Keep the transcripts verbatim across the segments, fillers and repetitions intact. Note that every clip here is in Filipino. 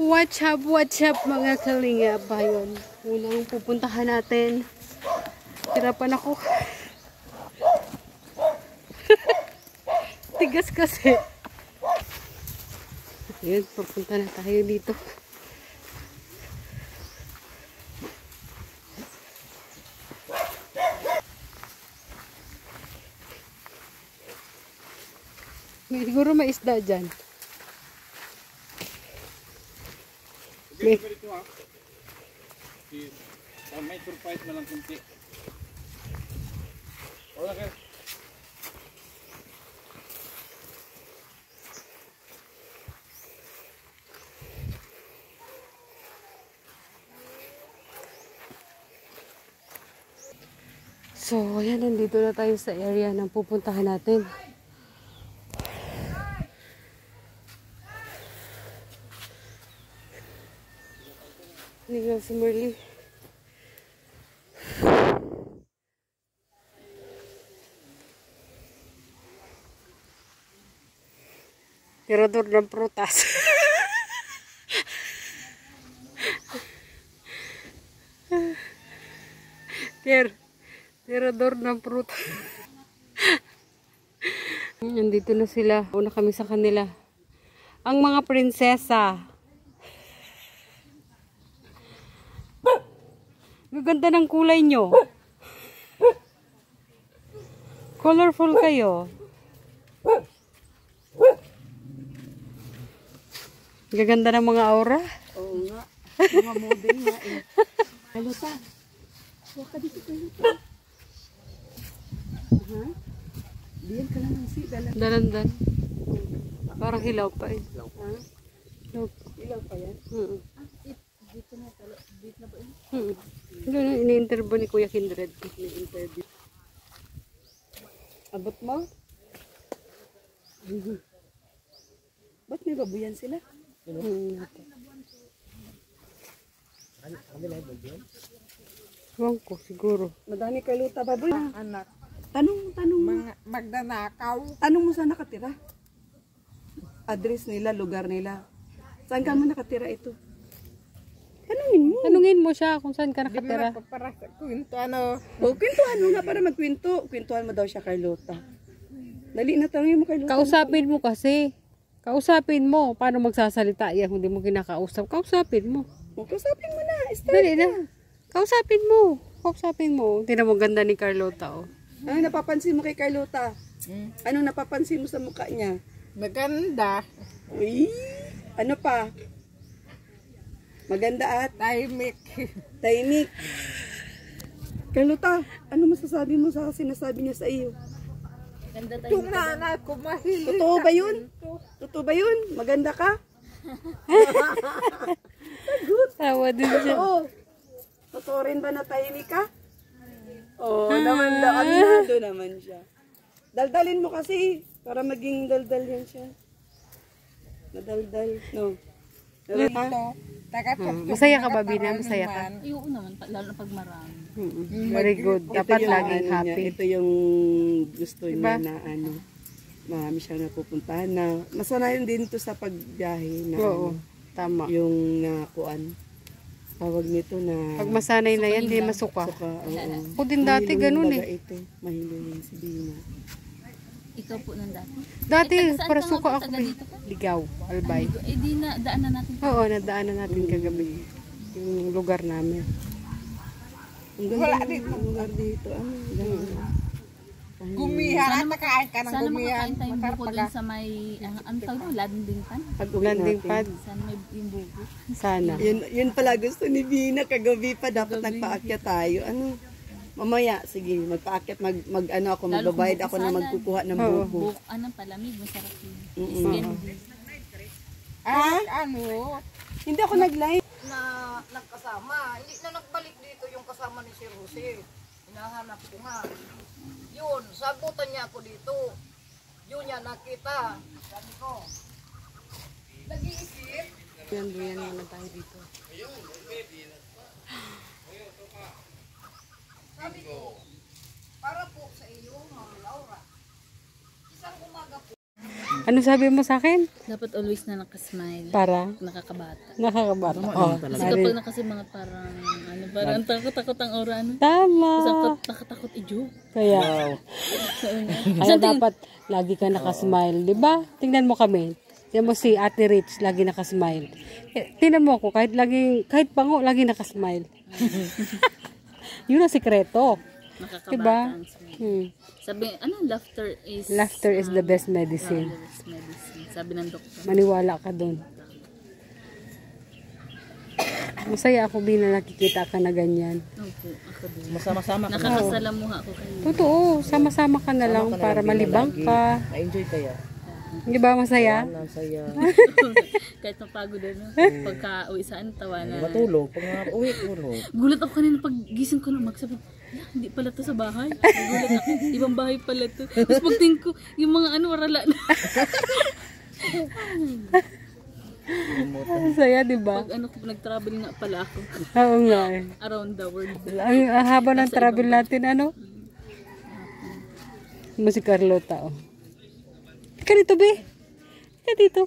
What's up, what's up mga kalinga bayon. Unang pupuntahan natin. Hirapan ako. Tigas kasi. Ayun, pupunta na tayo dito. May siguro may isda dyan. May may surprise na lang kunti. Wala ka. So, ayan, nandito na tayo sa area ng pupuntahan natin. Hindi nga si Merly. Tirador ng prutas. Kier, tirador ng prutas. Nandito na sila. Una kami sa kanila. Ang mga prinsesa. Gaganda ng kulay nyo. Colorful kayo. Gaganda ng mga aura. Oo nga. Mga model nga eh. Kaluta. Huwag ka dito kaluta. Ha? Diyan ka lang si dalan. Dalandan. Parang hilaw pa eh. Ha? Hilaw pa. Ilaw pa yan? Hmm. Ah, dito na talo. Dito na ba yun? Hmm. Doon, ini-interview ni Kuya Kindred. Ini-interview. Abot mo? Mm-hmm. Ba't may babuyan sila? Hmm. Huwag ko, siguro. Madami kaluta baboy. Ah, anak, Tanong, tanong mo. mga magdanakaw. Tanong mo saan nakatira? Address nila, lugar nila. Saan ka mo nakatira ito? Tanungin mo. Tanungin mo siya kung saan ka Di mo nakatira. para sa kwento, ano. O, kwentuhan mo nga para magkwento. Kwentuhan mo daw siya kay Lota. Dali na, tanungin mo kay Lota. Kausapin mo kasi. Kausapin mo. Paano magsasalita yan kung di mo kinakausap? Kausapin mo. O, kausapin mo na. Start Dali na. na. Kausapin mo. Kausapin mo. Tingnan mo ganda ni Carlota, oh. Ano napapansin mo kay Carlota? Hmm. Ano napapansin mo sa mukha niya? Maganda. Uy, ano pa? Maganda at Tahimik. tahimik. Carlota, ano masasabi mo sa sinasabi niya sa iyo? Yung nana ko mahilig. Totoo ba yun? Totoo ba yun? Maganda ka? Tawa din siya. Oo. Totoo rin ba na tahimik ka? Oo, oh, naman daw. Aminado naman siya. Daldalin mo kasi para maging daldal yan siya. Nadaldal. No. Dito. Taga Hmm. Masaya ka ba, Bina? Masaya ka? Oo naman, lalo na pag marami. Hmm. Very good. Dapat yung laging ano niya, happy. ito yung gusto Diba? niya na ano. Marami siyang napupuntahan na. Masanayan din to sa pagbiyahe na Oo. ano, Tama. yung nakuan. Tawag nito na Pag masanay na yan, di masuka. suka. Oo. Ako din dati Mahilo ganun yung eh. baga ito. Mahilo yung si Bina. Ikaw po nang dati. Dati, Eh, taga saan para ka nga suka po? ako Taga eh. dito ka? Ligaw, Albay. Eh di na, daan na natin. Oo, nadaanan natin kagabi. Yung lugar namin. Ang ganda Wala ng dito. lugar dito. Ano? Ganda. Gumiha. Nakain ka ng Sana gumiha. makakain tayong buko dun sa may, ang, ang tawag mo, landing pan. Pag uwi Landing natin. pad. Sana may yung buko. Sana. Yun, yun pala gusto ni Bina. Kagabi pa dapat nagpaakyat tayo. Ano? Mamaya, sige, magpaakyat, mag, mag ano ako, Lalo magbabayad kung ako na buko magkukuha ng Oo. buko. Buko, ano, palamig, masarap yun. Mm-mm. Skin. Ah, ano? Hindi ako nag-live. na nagkasama. Hindi na nagbalik dito yung kasama ni Sir Jose. Hinahanap ko nga. Yun, sabutan niya ako dito. Yun niya nakita. Sabi ko, nag-iisip. Yan, yan muna tayo dito. Sabi ko, para po sa iyo, Ma'am Laura. Isang umaga po. Ano sabi mo sa akin? Dapat always na nakasmile. Para Nakakabata. nakakabata. Oh, Kasi mali. kapag nakasimanga parang, ano, parang ang takot-takot ang aura, ano. Tama. Tapos nakatakot i-joke. Kaya, So, ano. kaya dapat lagi ka nakasmile, di ba? Tingnan mo kami. Tingnan mo si Ate Rich, lagi nakasmile. Eh, tingnan mo ako, kahit lagi, kahit pango, lagi nakasmile. Yun ang sikreto. Nakakabata Diba? ang smile. Hmm. Sabi, ano, laughter is... Laughter is the best medicine. the best medicine. Sabi ng doktor. Maniwala ka dun. Masaya ako bin na nakikita ka na ganyan. Opo, ako din. Masama-sama ka. Nakakasalamuha ako kayo. Totoo, sama-sama ka na lang para malibang ka. Na-enjoy kaya. Di ba masaya? Ang saya. Kahit mapagod ano. Pagka uwi saan, tawa na. Matulog. Pag nga uwi, tulog. Gulat ako kanina pag gising ko na magsabi, "Ala, hindi pala to sa bahay." Gulat ako, ibang bahay pala to. Tapos pagtingin ko, yung mga ano, warala na. Ang saya, di ba? Pag ano, nag-travel nga pala ako. Oo nga eh. Around the world. Ang ang haba ng travel natin, ano? Mo si Carlota, oh. Ika dito, be. Ika dito.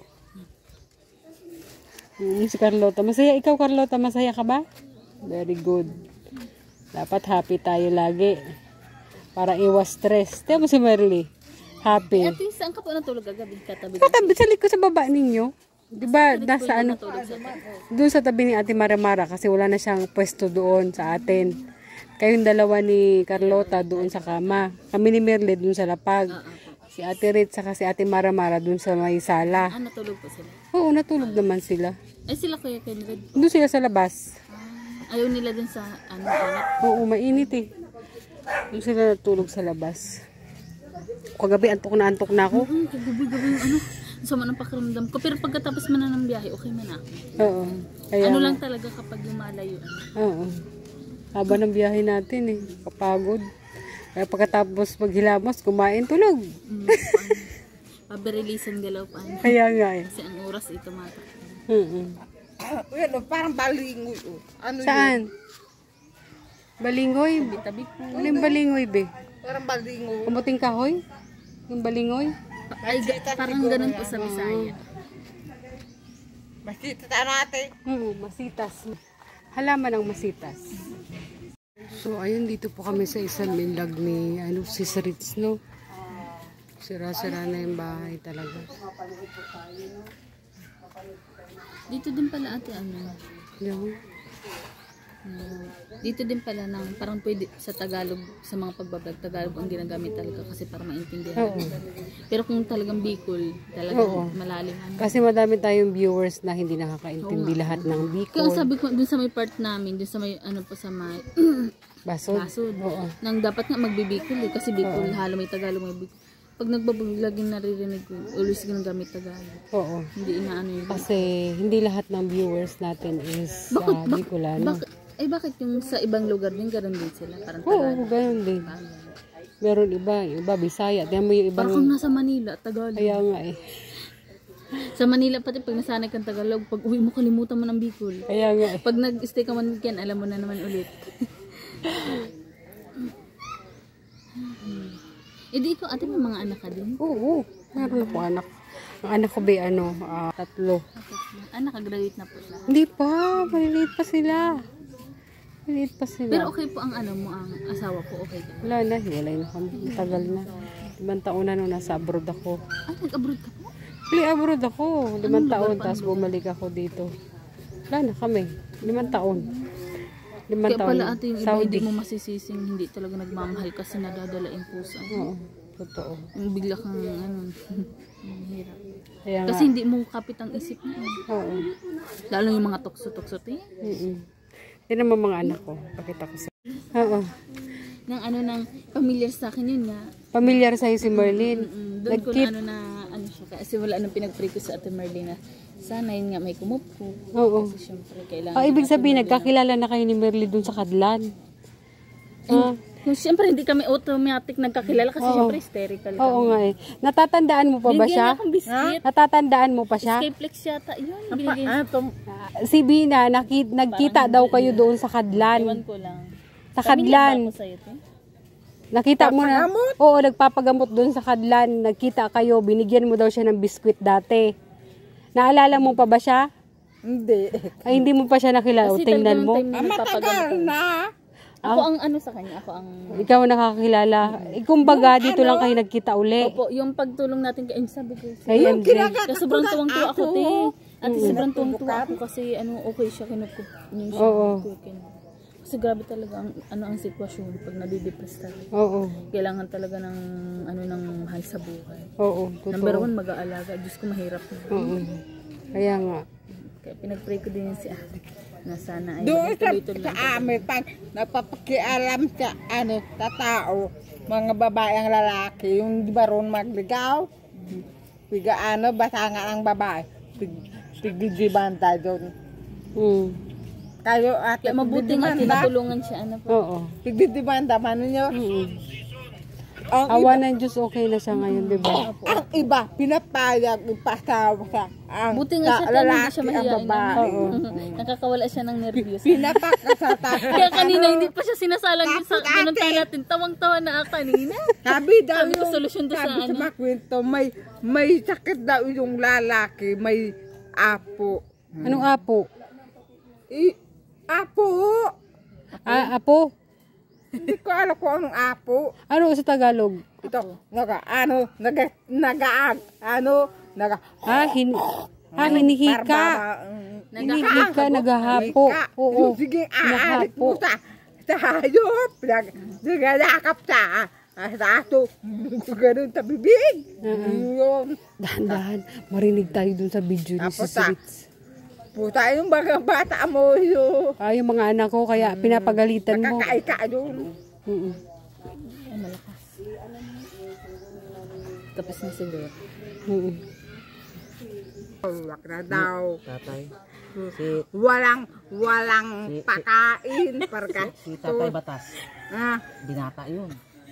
Hmm, si Carlota. Masaya ikaw, Carlota. Masaya ka ba? Very good. Dapat happy tayo lagi. Para iwas stress. Tiyan mo si Merly. Happy. At least, saan ka po natulog kagabi? Katabi. Katabi sa likod sa baba ninyo. Di ba, nasa ano? Natulog sa tabi. Doon sa tabi ni Ate Maramara kasi wala na siyang pwesto doon sa atin. Kayong dalawa ni Carlota doon sa kama. Kami ni Merle doon sa lapag. Si Ate Rit saka si Ate Maramara doon sa may sala. Ah, natulog po sila. Oo, natulog naman sila. Eh, sila Kuya Kenred. Doon sila sa labas. Ah, ayaw nila dun sa, ano, init. Oo, mainit eh. Doon sila natulog sa labas. Kagabi, antok na antok na ako. Mm, kagabi-gabi yung ano, ang sama ng pakiramdam ko. Pero pagkatapos man na ng biyahe, okay man ako. Oo. Kaya, Ano lang talaga kapag lumalayo. Ano. Oo. Haba ng biyahe natin eh. Kapagod. Kaya pagkatapos maghilamos, kumain, tulog. Mm, paberilisan galaw pa. Ano. Kaya nga eh. Kasi ang oras ito mata. Mm-mm. Yan, oh, parang balingoy. Oh. Ano yun? Saan? Balingoy? Tabi po. Ano yung balingoy, be? Parang balingoy. Kumuting kahoy? Yung balingoy? Ay, ga- parang ganun po sa Bisaya. Makita natin. Hmm, masitas. Halaman ng masitas. So, ayun, dito po kami sa isang minlag ni, ano, si Ritz, no? Sira-sira na yung bahay talaga. Dito din pala ate, ano, Yung, uh, dito din pala ng parang pwede sa Tagalog, sa mga pagbablog, Tagalog ang ginagamit talaga kasi para maintindihan. oo. Pero kung talagang Bicol, talagang Oo. malalim. Ano. Kasi madami tayong viewers na hindi nakakaintindi lahat ng Kaya Bicol. sabi ko, dun sa may part namin, dun sa may, ano po sa may, Basod. Basod. Oo. Nang dapat nga magbibicol eh, kasi Bicol, halo may Tagalog, may Bicol. Pag nagbablog, laging naririnig ko, always ginagamit Tagalog. Oo. Hindi inaano yun. Kasi hindi lahat ng viewers natin is Bakit, uh, bak- Bicolano. bakit, eh bakit yung sa ibang lugar din, ganun din sila? Parang Oo, Tagalog. ganun din. Tagalog. Meron iba, yung iba Bisaya. Tingnan mo yung ibang... Parang kung nasa Manila, Tagalog. Kaya nga eh. Sa Manila pati pag nasanay kang Tagalog, pag uwi mo kalimutan mo ng Bicol. Kaya nga eh. Pag nag-stay ka man weekend, alam mo na naman ulit. Eh di ikaw, ate, may mga anak ka din? Oo, meron ako anak. Ang anak ko ba ano, ah, tatlo. Ah, nakagraduate na po sila. Hindi pa, maliliit pa sila. Maliliit pa sila. Pero okay po ang ano mo, ang asawa ko, okay ka? Wala na, hiwalay na kami. Tagal na. Limang taon na nung nasa abroad ako. Ah, nag-abroad ka po? Pili abroad ako. Limang Anong lugar taon, pa? tapos bumalik ako dito. Wala na kami. Limang taon. Limang Kaya taon. pala ate, yung iba Saudi. hindi mo masisising, hindi talaga nagmamahal kasi nadadala yung puso. Oo, totoo. Yung bigla kang ano, ang hirap. Kaya nga, Kasi hindi mo kapit ang isip mo. oo. Lalo yung mga tukso-tukso. Eh. Mm-mm. Yan naman mga anak ko. Pakita ko sa... Oo. Nang ano, nang familiar sa akin yun nga. Pamilyar sa'yo si Merlin. Mm, doon ko Nag-keep. na ano na, ano siya. Kasi wala nang pinag-pray ko sa ate Merlina. Sana yun nga may kumupo. Oo. Kasi syempre kailangan. Ah, ibig natin sabihin, mag- nagkakilala na kayo ni Merly dun sa Kadlan. Ah, Kung syempre hindi kami automatic nagkakilala kasi syempre hysterical kami. oo nga eh. Natatandaan mo pa ba Bigyan siya? niya akong biscuit. Natatandaan mo pa siya? Escape yata. Yun, binigyan. Ah, tum- Ah, si Bina, naki- nagkita daw kayo doon sa Ewan Kadlan. ko lang. Sa Pamilya ba Kadlan. ako sa'yo, te? Nakita mo na? Oo, nagpapagamot doon sa Kadlan. Nagkita kayo, binigyan mo daw siya ng biskwit dati. Naalala mo pa ba siya? Hindi. Ay, hindi mo pa siya nakilala. O, Kasi tingnan mo. talagang time na nagpapagamot ko. na. Ako ang ano sa kanya, ako ang... Ikaw ang nakakilala. Eh, kumbaga, dito lang kayo nagkita uli. Opo, yung pagtulong natin kay M, sabi ko. Kay M J. Kasi sobrang tuwang-tuwa ako, te. At sobrang tuwang-tuwa ako kasi ano, okay siya, kinukup niyo siya. Oo. Kukin. Kasi grabe talaga ang ano ang sitwasyon pag nadidepress talaga. Oo. Kailangan talaga ng ano ng mahal sa buhay. Oo, Number totoo. one, mag-aalaga. Diyos ko, mahirap na. Oo. Kaya nga. Kaya pinag-pray ko din si ate na sana ay Doon sa, tuloy-tuloy sa lang. amin, pag napapakialam sa, ano, sa tao, mga babae ang lalaki, yung di ba ron magligaw, piga ano, basta nga ang babae, pig, pigdidibanda doon. Mm. Kayo, ate, Kaya mabuti nga tinatulungan siya. Ano po? Oo. pigdidibanda, mano nyo? Mm. Ang Awa ng Diyos, okay na siya ngayon, di ba? Ang iba, pinapayag, ipasawa sa ang Buti nga siya sa tayo, hindi lalaki siya ang mahihain. babae. Oo. Nakakawala siya ng nervyos. Pinapakasata. Kaya kanina hindi pa siya sinasalang sa pinunta natin. Tawang-tawa na ako kanina. Sabi daw Sabi ko, yung, solusyon to sa sabi sa ano. mga kwento, may, may sakit daw yung lalaki, may apo. Anong apo? I, apo! Ah, apo? Hindi ko alam kung anong apo. Ano sa Tagalog? Ito, naga, ano, naga, nagaag, ano, naga, Ah, hin ah, hinihika. barbaba, mm, Hinihika, naghahapo. Hika. Oo. Sige, aalit Naghahapo. mo sa, sa hayop. Nag, nagalakap sa, ah, sa ato. Ganun sa bibig. Yun. Dahan-dahan. Marinig tayo dun sa video ni Tapos, Sis Ritz. Puta, yung mga bata mo, yun. Ah, yung mga anak ko, kaya pinapagalitan mo. Nakakaika yun. Mm-mm. Ay, malakas. Tapos na siguro. Mm-mm. Wag na daw. Tatay. Si, Walang, walang Si- si- pakain. Parka. si Tatay Batas. Ah, Binata yun.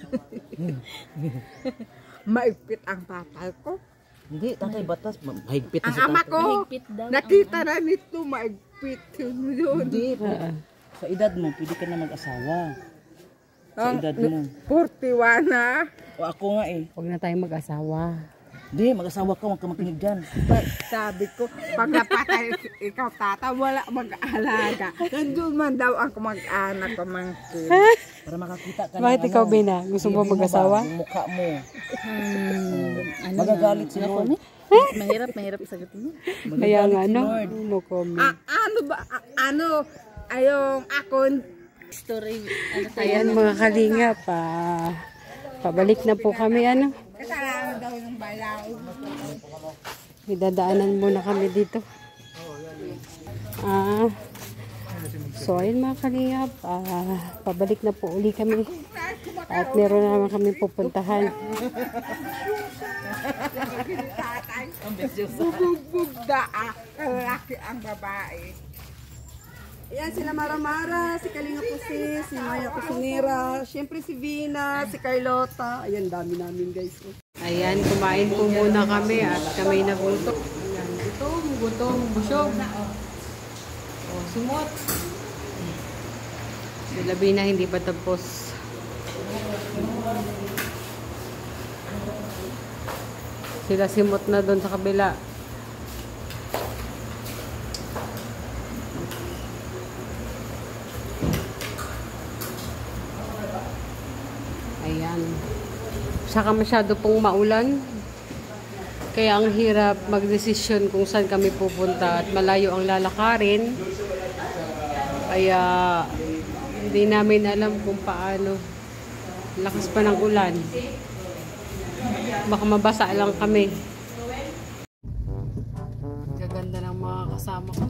maipit ang tatay ko. Hindi, Tatay Batas. ma- Mahigpit na Ang si ama Tatay. ko, Mahigpit daw. nakita na nito, maipit yun yun. Hindi. Ah, Sa edad mo, pwede ka na mag-asawa. Sa Ang edad mo. forty-one na. O ako nga eh. Huwag na tayong mag-asawa. Hindi, mag-asawa ka, huwag ka makinig dyan. Sabi ko, pag napatay ikaw tata, wala mag-aalaga. Nandun man daw ang mag-anak ko mangkin. Para makakita ka Bakit ng ikaw, ano, Bina? Gusto mo bibig ba, mag-asawa? Yung mukha mo. Um, ano Magagalit na, si no Lord. comment? Mahirap, mahirap sagutin mo. Kaya nga, si no? Lord. No comment. Ah, ano ba, ah, ano, ayong akon, Story, ano tayo? Ayan mga kalinga, pa pabalik na po kami, ano? kasalanan daw yung bayaw. Idadaanan muna kami dito. Ah, so ayun mga kalingap, ah, pabalik na po uli kami. At meron na naman kami pupuntahan. Bugbugda ah, lalaki ang babae. Ayan, sila Maramara, si Kalinga Pusi, si Maya Kusinera, syempre si Vina, si Carlota. Ayan, dami namin guys. Ayan, kumain po muna kami at kami nagutok. Ayan, gutom, gutom, busog. O, sumot. Si Labina hindi pa tapos. Sila simot na doon sa kabila. Ayan. Saka masyado pong maulan. Kaya ang hirap magdesisyon kung saan kami pupunta at malayo ang lalakarin. Kaya hindi namin alam kung paano. Lakas pa ng ulan. Baka mabasa lang kami. Gaganda ng mga kasama ko.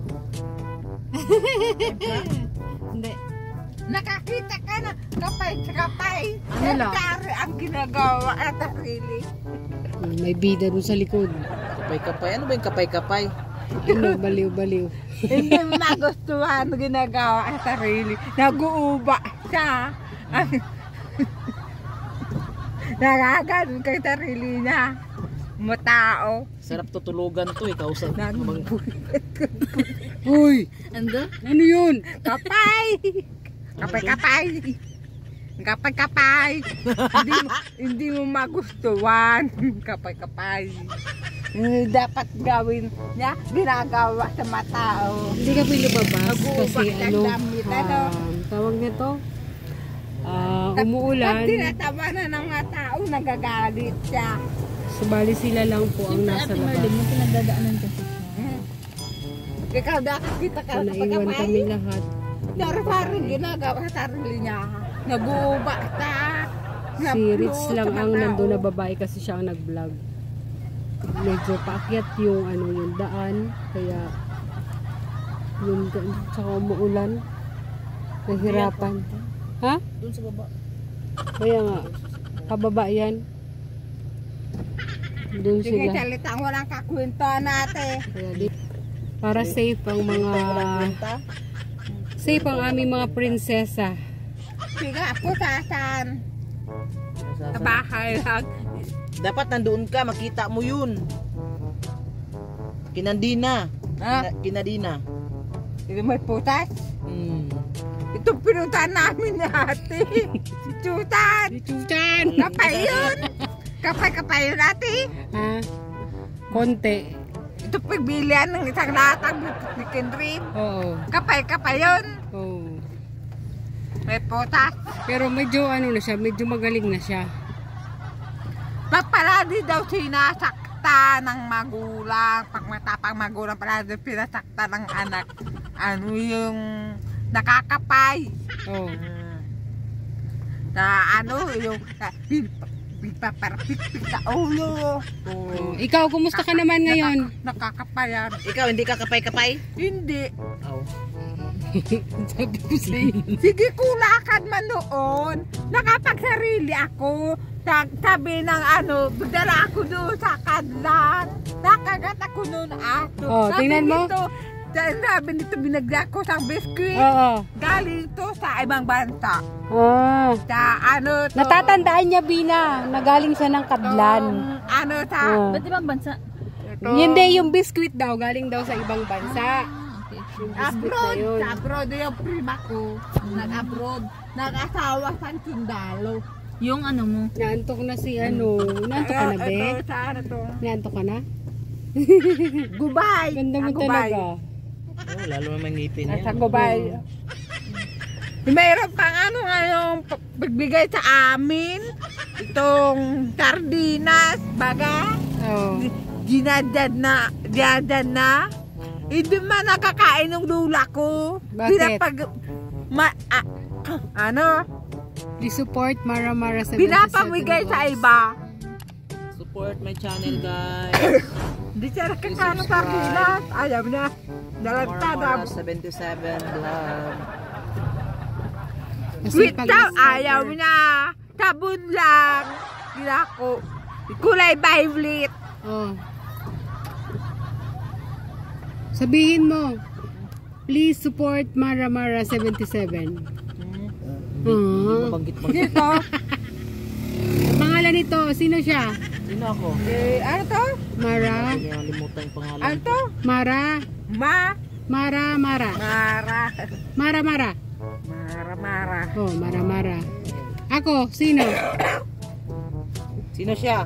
Hindi. Nakakita ka na, kapay sa kapay. Ano lang? Kari ang ginagawa at sarili. May bida dun sa likod. Kapay-kapay. Ano ba yung kapay-kapay? Ano, baliw-baliw. Hindi mo nagustuhan ang ginagawa at sarili. Nag-uuba siya. Nagaganon kay sarili niya. Matao. Sarap tutulugan to eh. Kausap. Uy! Ando? Ano yun? Kapay! Kapay-kapay! Kapay-kapay. hindi, mo, hindi mo magustuhan. Kapay-kapay. Hindi dapat gawin niya, ginagawa sa mga tao. Hindi kami lumabas Nag-uubak kasi ng ano, damit, ano? ah, tawag nito, ah, Pag umuulan. tinatawanan ng mga tao, nagagalit siya. Subali sila lang po ang Siyempre, nasa Ate labas. Marlene, yung pinagdadaanan kasi siya. Hmm. Ikaw nakakita ka So, sa naiwan pagkapay. kami lahat. Dari parang ginagawa sa sarili niya. Nag-uubak ka. Si Rich lang ang nandun na babae kasi siya ang nag-vlog. Medyo paakyat yung ano yung daan, kaya yun, tsaka umuulan. Nahirapan. Ha? Doon sa baba. Kaya nga, pababa yan. Doon Sige, sila. salitang walang kakwento natin. Kaya di, para safe ang mga safe ang aming mga prinsesa. Sige, ako sasan. Sa bahay lang. Dapat nandoon ka, makita mo yun. Kinandina. Ha? Kina- Kinadina. Ito may putas. Hmm. Ito pinuntahan namin ni ate. Si Chutan. Chuchan! Kapay yun. Kapay-kapay yun ate. Ha? Konti. Ito pagbilian ng isang latag ni Kendrin. Oo. Kapay-kapay yun. Oo. May putas. Pero medyo ano na siya, medyo magaling na siya. Papaladi daw sinasakta ng magulang. Pag matapang magulang, palagi pinasakta ng anak. Ano yung nakakapay. Oo. Na ano, yung pipaparapit sa ulo. Oo. Ikaw, kumusta ka naman ngayon? Nakakapayan. Ikaw, hindi ka kapay-kapay? Hindi. Oh. Sabi ko sa'yo. Sige, kulakad man noon. Nakapagsarili ako. Sa- Sabi ng ano, dala ako doon sa kadlan. Nakagat ako noon ato. Oh, tingnan mo. Nito, sabi nito, binagla ko sa biskuit. Oo. Galing to sa ibang bansa. Ah. Sa ano to. Natatandaan niya, Bina, na galing siya ng Kadlan. tong, ano sa. Oh. Ba't ibang bansa? ito, Hindi, yung biscuit daw, galing daw sa ibang bansa. Okay. Yung biscuit na Abroad. yun. Sa abroad yung prima ko. Nag-abroad. Nag-asawa sa Sundalo. Yung ano mo. Naantok na si ano. Naantok ka na, be? Ito, sa ano to. Naantok ka na? Gubay. Ganda mo Sa Gubay. talaga. Oh, lalo naman ngipin Nasa yan. Gubay. Mayroon pang ano ngayong pagbigay sa amin. Itong sardinas, baga. Oo. Ginadyan na, ginadyan na. Hindi man nakakain ng lula ko. Bakit? Pinapag, ma, ah, ano, Please support Mara Mara seventy-seven. pinapamigay sa iba. Support my channel, guys. Hindi siya nakakano sa sardinas. Ayaw na. Dalagtada. Mara seventy-seven vlog. Sweet daw, ayaw na. Sabon lang. Gila ko. Kulay violet. Oh. Sabihin mo, please support Mara Mara seventy-seven. Ah. Banggit-banggit. Dito. Pangalan nito, sino siya? Sino ako? Eh, ano to? Mara. Hindi niya limutan yung pangalan. Ano to? Mara. Ma. Mara Mara. Mara. Mara Mara. Mara, Mara. Oh, Mara Mara. Ako, sino? Sino siya?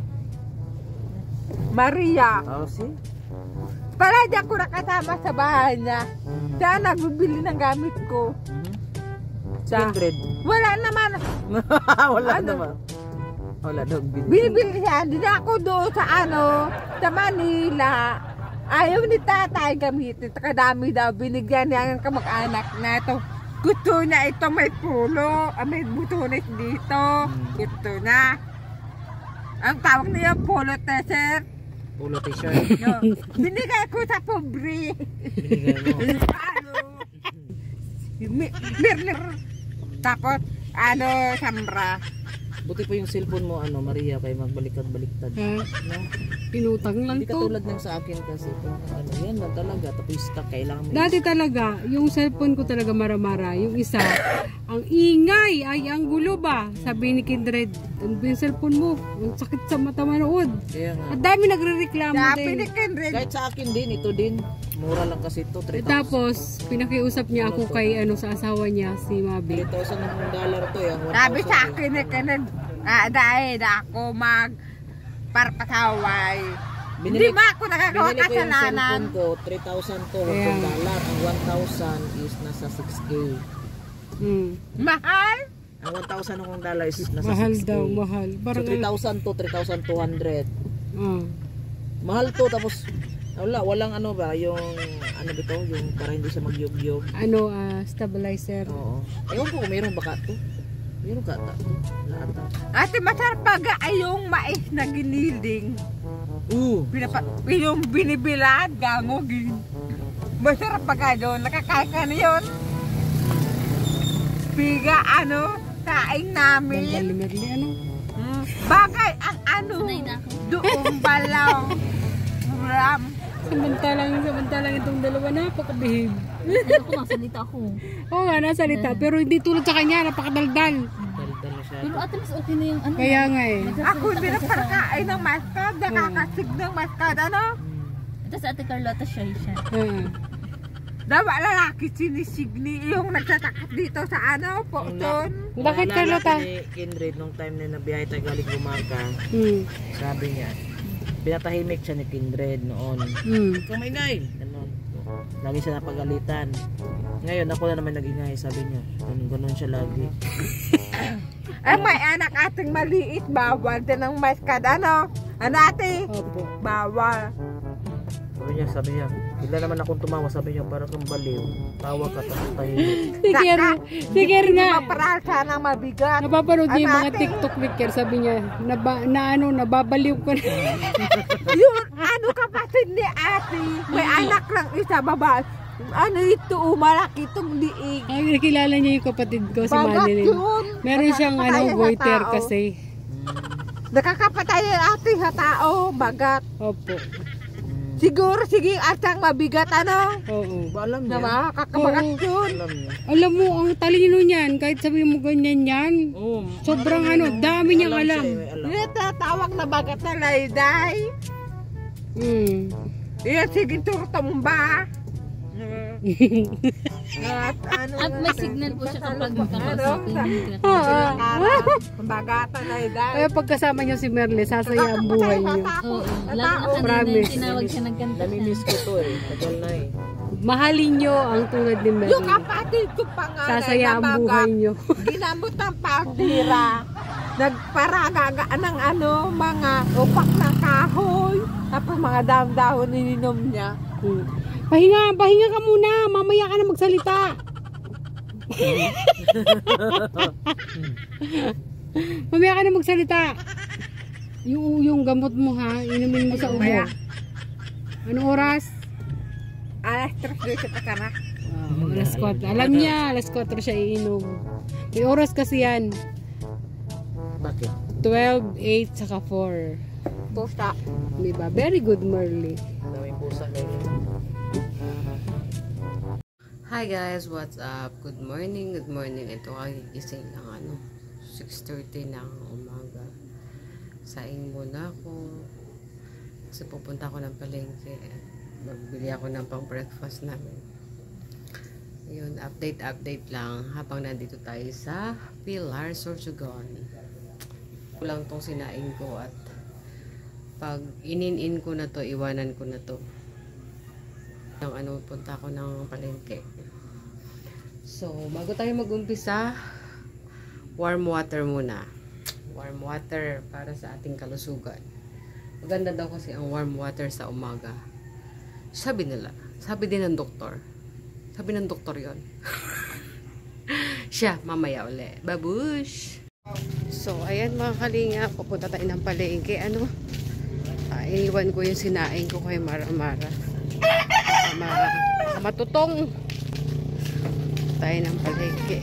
Maria. Oh, si? Palagi ako nakasama sa bahay niya. Siya nagbibili ng gamit ko. Sa, Kindred. wala naman. Wala Ano? naman. Wala daw. Binibili siya. Hindi na ako doon sa ano, sa Manila. Ayaw ni tatay gamitin. Kadami daw. Binigyan niya ang kamag-anak na ito. Gusto niya ito may pulo. Ah, may butones dito. Gusto niya. Ang tawag niya polo t-shirt. Polo t-shirt. No. Binigay ko sa pobre. Binigay mo. Ano? Mi- Mirlir. Tapos, ano, Samra. Buti pa yung cellphone mo, ano, Maria, kay magbaliktad-baliktad. Ha? No? Pinutang lang Hindi to. katulad ng sa akin kasi kung ano yan lang talaga. Tapos stock kailangan mo. Dati talaga, yung cellphone ko talaga mara-mara. Yung isa, ang ingay, ay ang gulo ba? Sabi ni Kindred, ano ba yung cellphone mo? Ang sakit sa mata manood. Kaya nga. At dami nagre-reklamo Sabi din. ni Kendrick, Kahit sa akin din, ito din. Mura lang kasi ito. Eh, three thousand. tapos, pinakiusap niya ako kay ano sa asawa niya, si Mabi. three thousand ng dollar to eh. Ang sabi one thousand sa eh. akin ni Kendrick, ah, dahil ako mag parpataway. Hindi Binili- ba ako nagagawa Binili ko yung kasalanan? cellphone ko, three thousand to, Kaya one nga. dollar. Ang one thousand is nasa six K. Hmm. Mahal? Ang one thousand ng dollar is nasa Mahal six K. daw, mahal. So Parang three ano. thousand to three thousand two hundred. Ah. Mahal to, tapos wala, walang ano ba, yung ano ba to, yung para hindi siya magyug-yug. Ano, ah, stabilizer. Oo. Ewan ko kung mayroon baka to. Mayroon ka ata. Lahat ata. Ate, masarap baga ay yung mais na giniling. Oo. Pinapa, yung binibilad, gangogin. Masarap baga doon. Nakakain ka na yun. Piga, ano, kain namin. Dali merli, ano? Mm, bagay ang ano, Sanay na ako. doon balaw. Ram. Samantalang, samantalang itong dalawa napakabihib. Ako nga, salita ako. Oo nga, nasalita. Pero hindi tulad sa kanya, napakadaldal. Dal-dal na siya. Pero ate, mas okay na yung ano. Kaya nga eh. Ako hindi na parakain ng maskad. Nakakasig ng maskad, ano? Ito sa ate Carlota, shy siya. Ah. Dawa lalaki sinisigni yung nagtatakot dito sa ano, Pokton. Bakit, Naalala Carlota? ko ni Kindred nung time na nabiyahe tayo galing Bumaga, Hmm. sabi niya, pinatahimik siya ni Kindred noon. Hmm. Ikaw maingay! Ganon. Lagi siya napagalitan. Ngayon, ako na naman nag-ingay, sabi niya. Ganun, ganun siya lagi. Ay, may anak ating maliit, bawal din ng maskad, ano? Ano ate? Opo. Bawal. Sabi niya, sabi niya, bigla naman akong tumawa, sabi niya, parang kang baliw. Tawa ka, tapos tahimik. Sige, sige nga. Maparal sana mabigat. Napapanood niya yung mga Ano, ate? TikTok Wicker, sabi niya, naba, na ano, nababaliw ko na. Yun, ano kapatid ni ate? May anak lang isa, babae. Ano ito, oh, malaki itong liig. Ay, kilala niya yung kapatid ko, si Bagat Manilin. yun. Meron siyang ano, Nakakapatay sa goiter tao. kasi. Nakakapatay ang ate sa tao, bagat. Opo. Siguro, sige, atang mabigat, ano? Oo. Ba, alam Na niya? makakabagat yun. Alam niya. Alam mo, ang talino niyan, kahit sabihin mo ganyan yan, Oo. sobrang ano, dami niyang alam. siya, eh, may alam. Hindi tatawag na bagat na layday. Hmm. Yan, sige, turtumba. At ano, At may signal po siya kapag makakausapin niyo. bagatan na layday. Kaya pagkasama niyo si Merle, sasaya ang buhay niyo. Oo. Lalo na kanina Promise. yung tinawag siya nagkanta siya. Namimiss ko to eh. Tagal na eh. Mahalin niyo ang tulad ni Yung Merle. kapatid ko pa nga Sasaya ang na buhay niyo. ginamot ang pagtira. Nagparagaga ng ano, mga upak ng kahoy. Tapos mga dahon-dahon ininom niya. Hmm. Pahinga, pahinga ka muna. Mamaya ka na magsalita. Mamaya ka na magsalita. Yung, yung gamot mo ha, inumin mo sa ubo. Mamaya. Anong oras? Alas tres dito pa ka na. Oh, alas kwatro. Alam niya, alas kwatro siya iinom. May oras kasi yan. Bakit? twelve, eight, saka four. Pusa. Diba? Very good, Merle. Daming pusa na yun. Hi guys, what's up? Good morning, good morning. Ito kagigising ng ano, six thirty ng umaga. Saing muna ako. Kasi pupunta ako ng palengke. Magbili ako ng pang breakfast namin. Yun, update, update lang. Habang nandito tayo sa Pilar, Sorsogon. Kulang tong sinaing ko at pag inin-in ko na to, iwanan ko na to. Ang ano, punta ako ng palengke. So, bago tayo mag-umpisa, warm water muna. Warm water para sa ating kalusugan. Maganda daw kasi ang warm water sa umaga. Sabi nila, sabi din ng doktor. Sabi ng doktor yon. Siya, mamaya uli. Babush! So, ayan mga kalinga, pupunta tayo ng palengke. Ano? Ah, iniwan ko yung sinaing ko kay Mara-Mara. Ma matutong tayo ng palengke.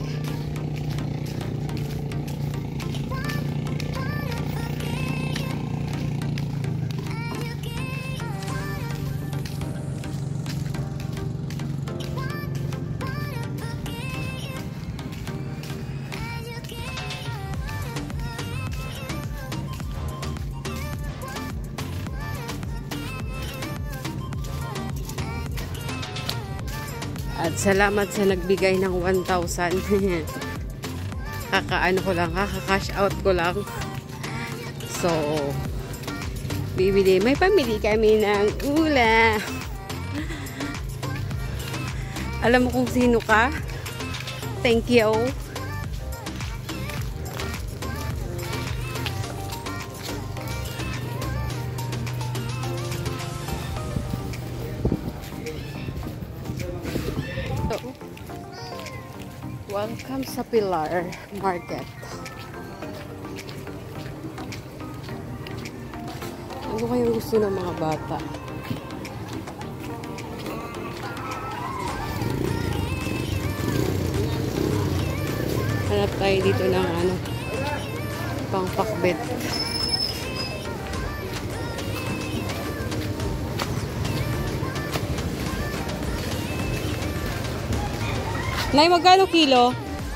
At salamat sa nagbigay ng one thousand. Kakaano ko lang, kaka-cash out ko lang. So, bibili. May pamili kami ng ulam. Alam mo kung sino ka? Thank you. Welcome sa Pilar Market. Ano kayong gusto ng mga bata? Hanap tayo dito ng ano, pang pakbet. Nay, magkano kilo?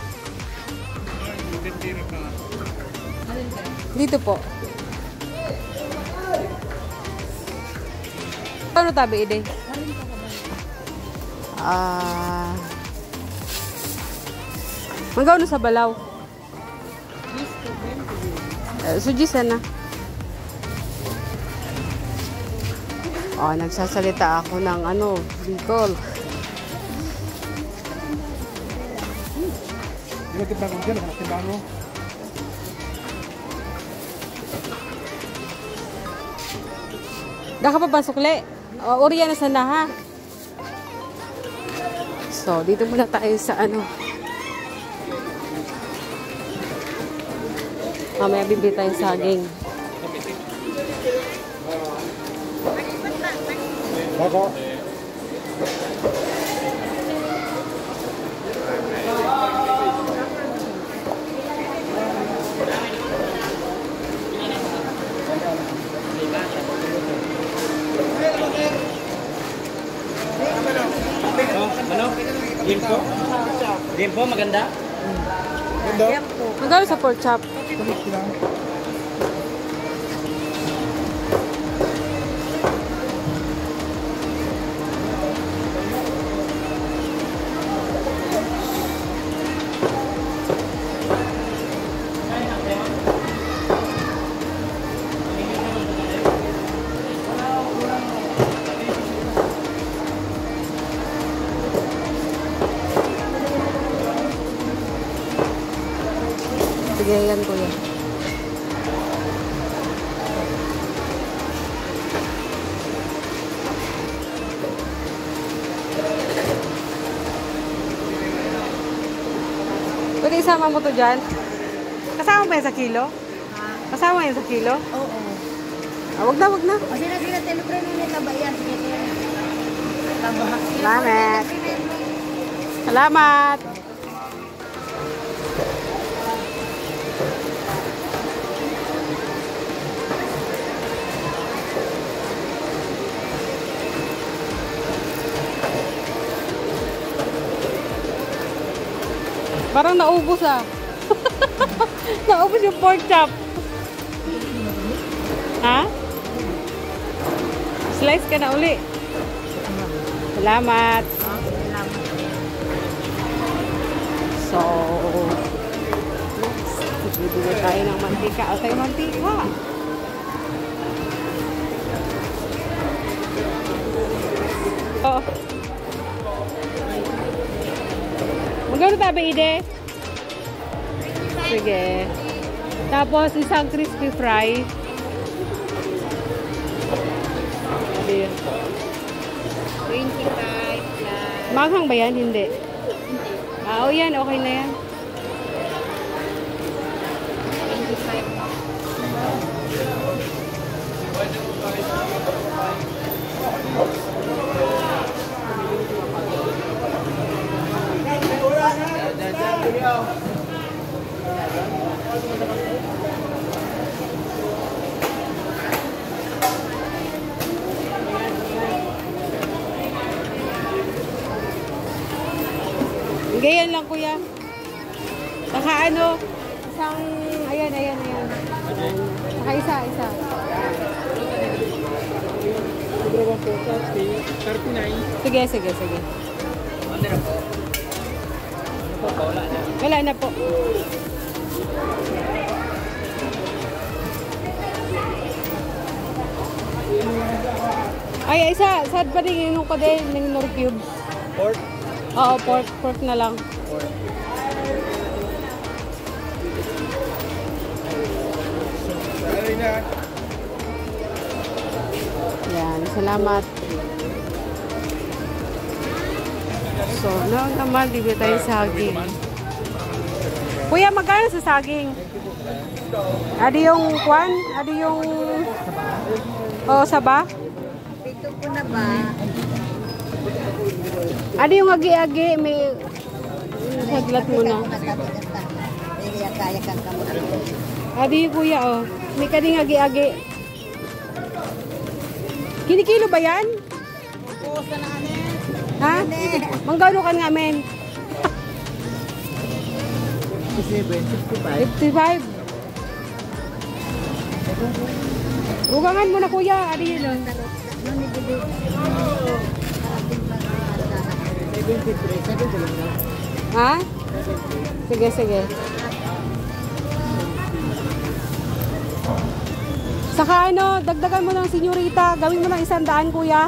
Dito po. Ano tabi, Ide? Ah... magkano sa balaw? Uh, Sujisan na. Oh, nagsasalita ako ng ano, Bicol. Hindi kita kung dyan, mga timbang. Daka pa ba sukli? O, uriya na sana ha. So, dito muna tayo sa ano. Mamaya bibili tayo saging. Bako. Ano? Limpo? Limpo, maganda? Magkano sa pork chop? Sige, yan ko yan. Pwede isama mo to dyan? Kasama ba yan sa kilo? Kasama yan sa kilo? Oo. Ah, wag na, wag na. O sila sila telepreno ni tabayan. Sige sila. Tabahak. Salamat. Salamat. Parang naubos ah. Naubos yung pork chop. Ha? Slice ka na uli. Salamat. So, bibili tayo ng mantika. O tayo mantika. Oh. Magkano tabi, Ide? Sige. Tapos, isang crispy fry. Ayan. twenty-five plus. Maghang ba yan? Hindi. Ah, o yan. Okay na yan. twenty-five. Ganyan lang, kuya. Saka ano, isang, ayan, ayan, ayan. Saka isa, isa. thirty-nine. Sige, sige, sige. Wala na po. Ay, isa. Sad pa rin inong ko din ng Nor Cubes. Pork? Oo, pork. Pork na lang. Pork. Yan, salamat. So, no naman, bibili tayo saging. Kuya, magkano sa saging? Adi yung kwan? Adi yung... Oh, saba? Ito po na ba? Adi yung agi-agi, may... Saglat mo na. Kaya kang kamot. Adi kuya, oh. May kading agi-agi. Kinikilo ba yan? Pusa na kami. Ha? Manggano ka nga, men? fifty-five. Ugangan mo na, kuya. Adi yun, oh. Ha? Sige, sige. Saka ano, dagdagan mo ng senyorita. Gawin mo ng isang daan, kuya.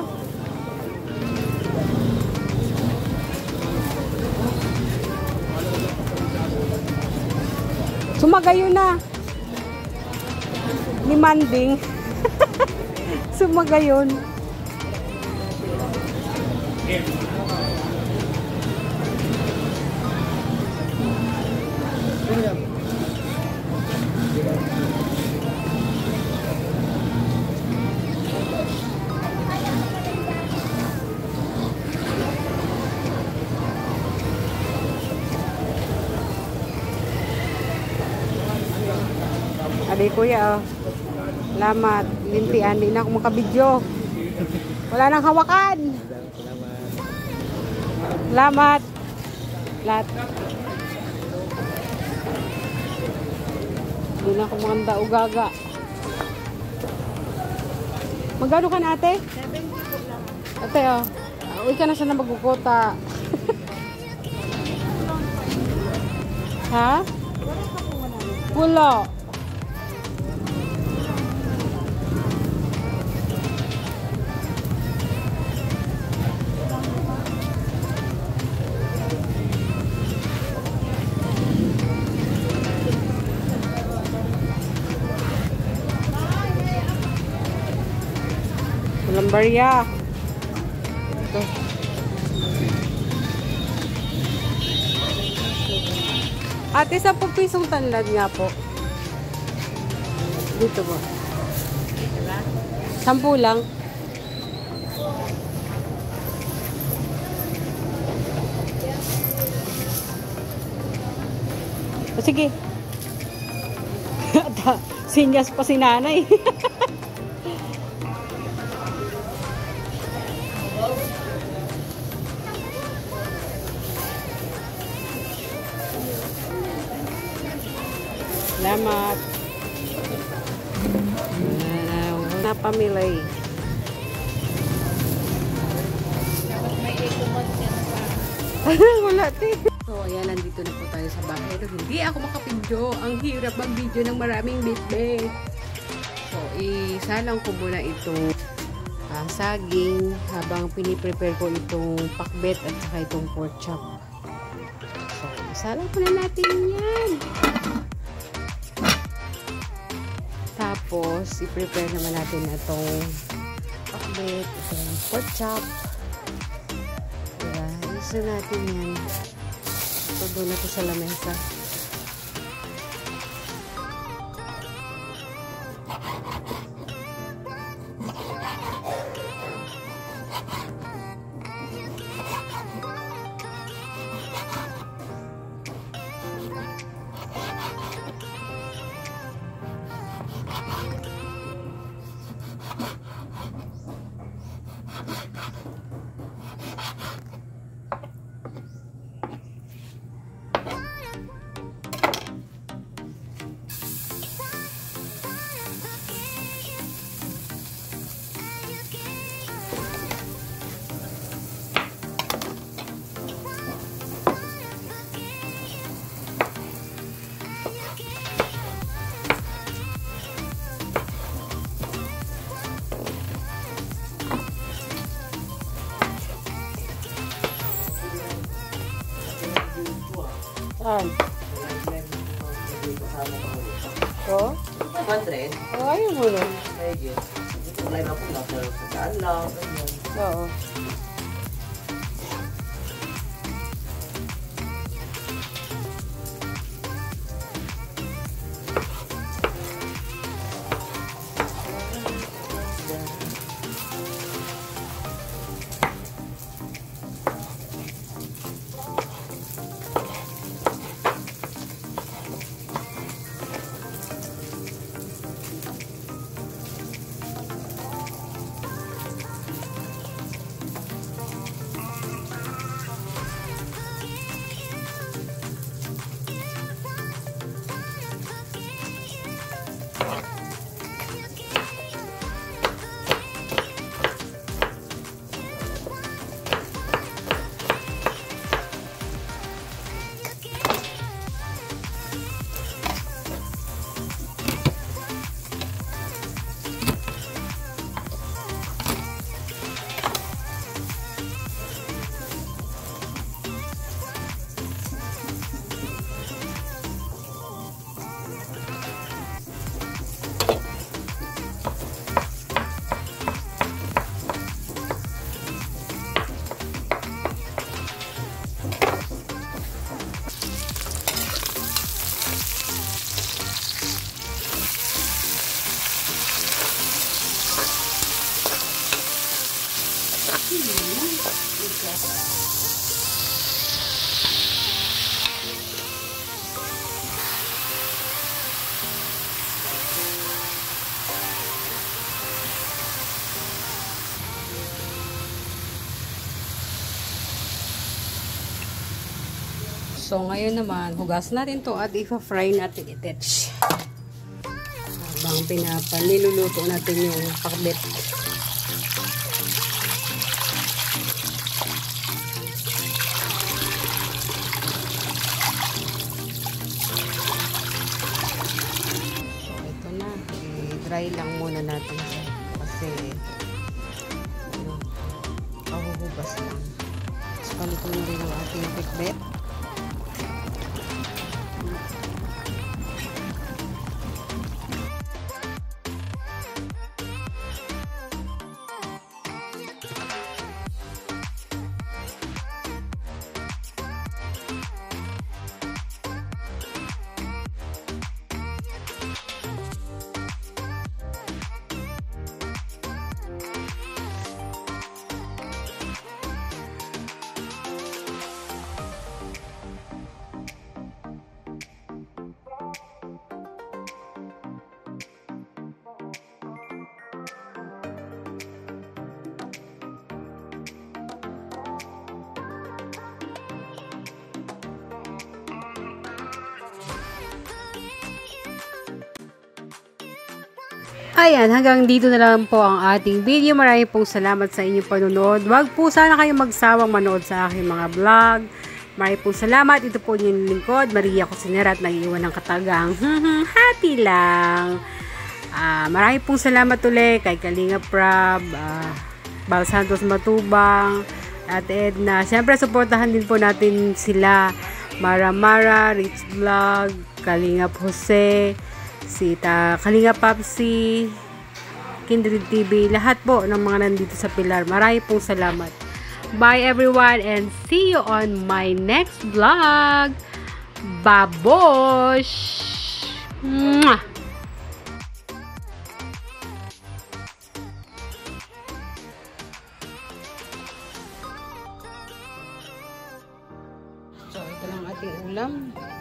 Sumagayo na. Demanding. Sumagayon. Adi kuya, oh. Salamat. Lintian, di na ako makabidyo. Wala nang hawakan. Salamat. Lahat. Di na ako makanda ugaga. Magkano ka na, ate? Ate, oh. Uwi ka na siya na magkukota. Ha? Wala. Lambarya. Ito. Ate, sa po pisong tanlad nga po. Dito po. Sampu lang. O, sige. Sinyas pa si nanay. Salamat. Uh, wala pamilay. Wala, te. So, ayan, nandito na po tayo sa bahay. Pero hindi ako makapidyo. Ang hirap mag-video ng maraming bit-bit. So, isa lang ko muna itong uh, saging habang piniprepare ko itong pakbet at saka itong pork chop. So, isa lang ko na natin yan. Tapos, i-prepare naman natin na itong pakbet, itong pork chop. Diba? Isa natin yan. So, doon na ito sa lamesa. Saan? Oh? five hundred? Oh, ayaw mo lang. Medyo. Live ako lang. Pero saan lang. Ganyan. Oo. So, ngayon naman, hugas natin to at ipa-fry natin itich. Habang pinapaliluluto natin yung pakbet. So, ito na. I-dry lang muna natin siya. Kasi, ano, pahuhugas lang. So, paluto na rin ang ating pakbet. Ayan, hanggang dito na lang po ang ating video. Maraming pong salamat sa inyong panunod. Huwag po sana kayong magsawang manood sa aking mga vlog. Maraming pong salamat. Ito po yung lingkod, Maria Cusinera, at nag-iwan ng katagang happy lang. Uh, maraming pong salamat ulit kay Kalinga Prab, uh, Bal Santos Matubang, at Edna. Siyempre, supportahan din po natin sila. Mara Mara, Rich Vlog, Kalinga Jose, si Ta Kalinga Papsi, Kindred T V, lahat po ng mga nandito sa Pilar. Maraming pong salamat. Bye everyone and see you on my next vlog. Babosh! Mwah! So, ito lang ating ulam.